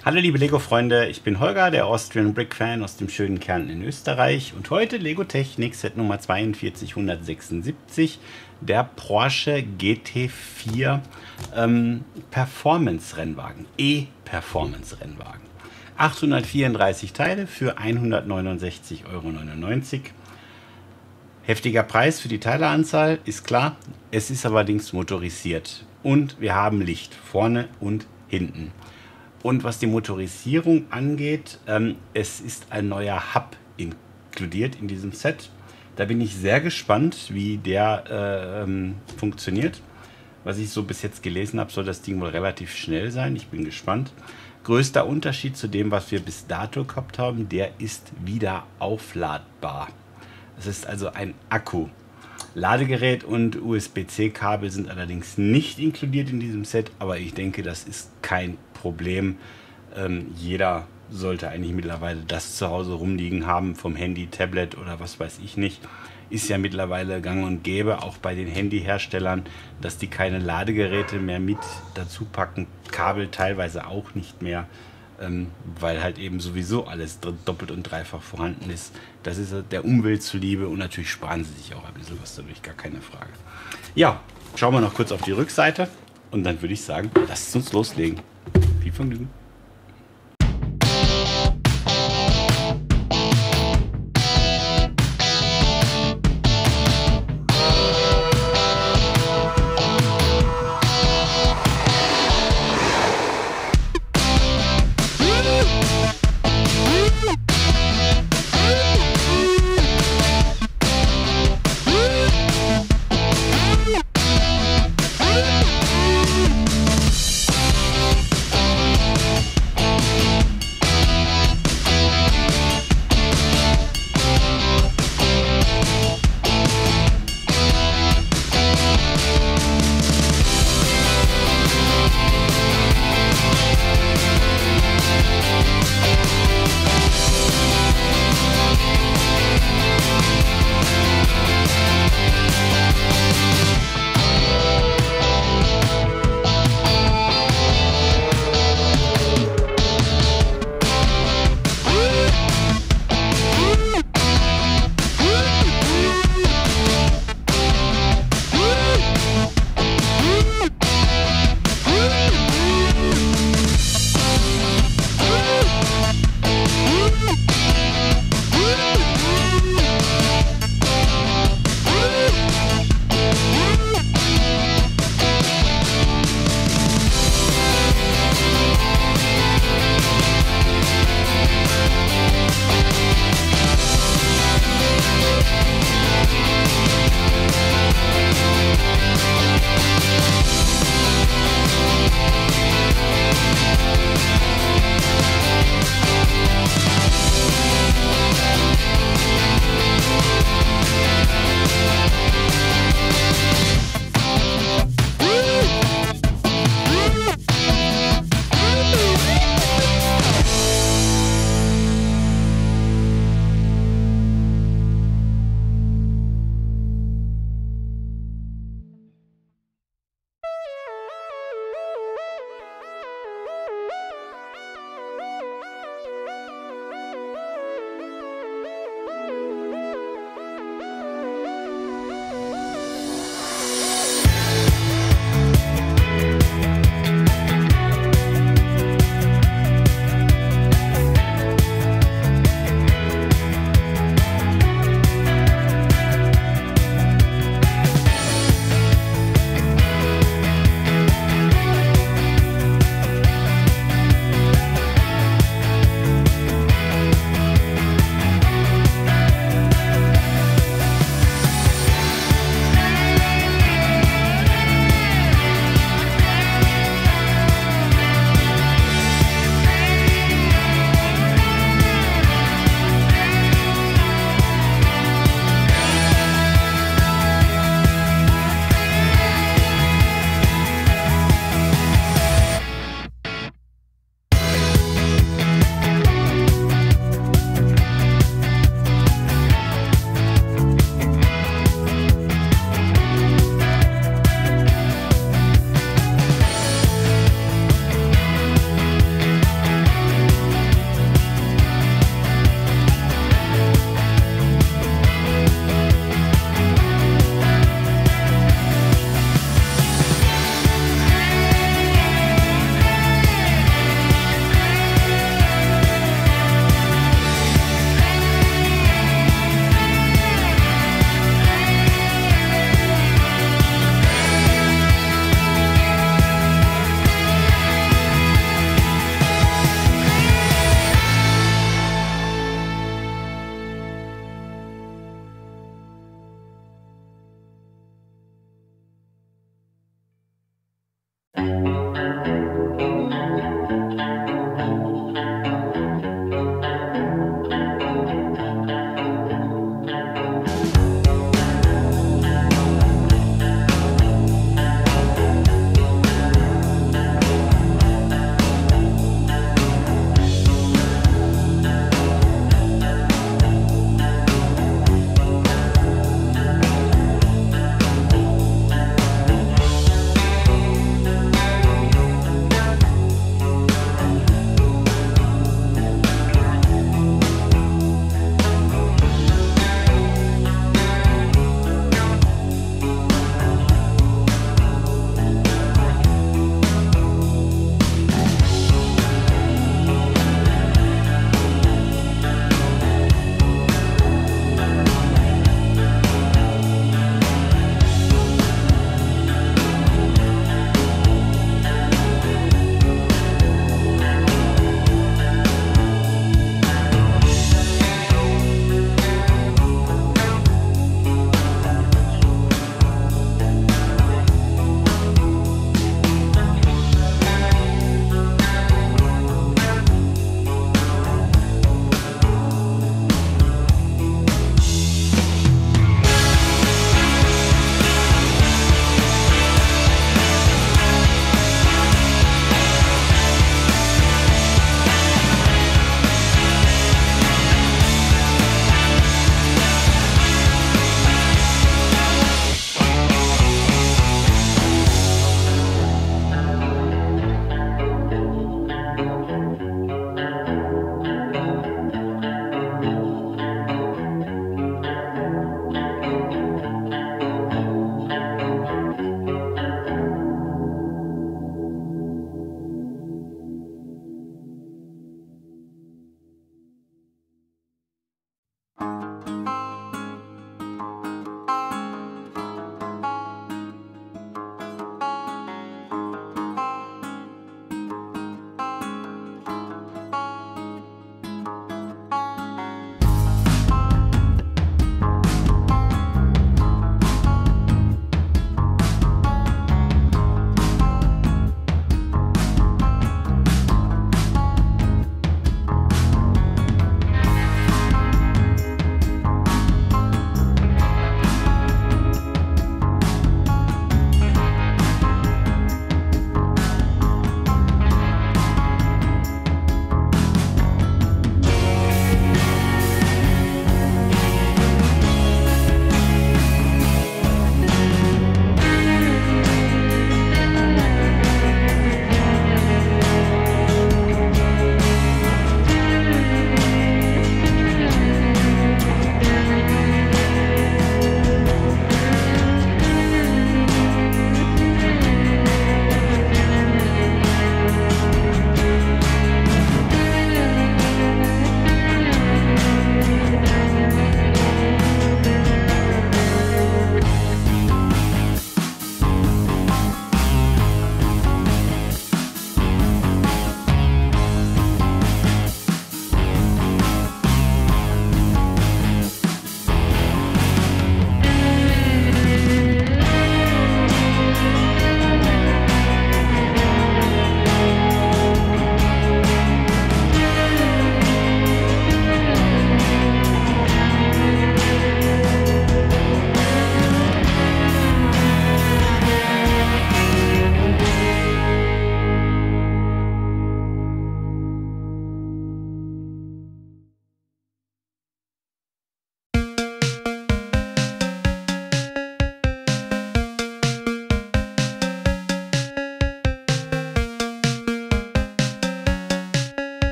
Hallo liebe Lego-Freunde, ich bin Holger, der Austrian Brick Fan aus dem schönen Kärnten in Österreich und heute Lego Technik Set Nummer 4276, der Porsche GT4 Performance Rennwagen, E-Performance Rennwagen. 834 Teile für 169,99 €. Heftiger Preis für die Teileanzahl, ist klar, es ist allerdings motorisiert und wir haben Licht vorne und hinten. Und was die Motorisierung angeht, es ist ein neuer Hub inkludiert in diesem Set. Da bin ich sehr gespannt, wie der funktioniert. Was ich so bis jetzt gelesen habe, soll das Ding wohl relativ schnell sein. Ich bin gespannt. Größter Unterschied zu dem, was wir bis dato gehabt haben, der ist wieder aufladbar. Das ist also ein Akku. Ladegerät und USB-C-Kabel sind allerdings nicht inkludiert in diesem Set, aber ich denke, das ist kein Problem. Jeder sollte eigentlich mittlerweile das zu Hause rumliegen haben, vom Handy, Tablet oder was weiß ich nicht. Ist ja mittlerweile gang und gäbe, auch bei den Handyherstellern, dass die keine Ladegeräte mehr mit dazu packen, Kabel teilweise auch nicht mehr. Weil halt eben sowieso alles doppelt und dreifach vorhanden ist. Das ist der Umwelt zuliebe und natürlich sparen sie sich auch ein bisschen was dadurch, gar keine Frage. Ja, schauen wir noch kurz auf die Rückseite und dann würde ich sagen, lasst uns loslegen. Viel Vergnügen.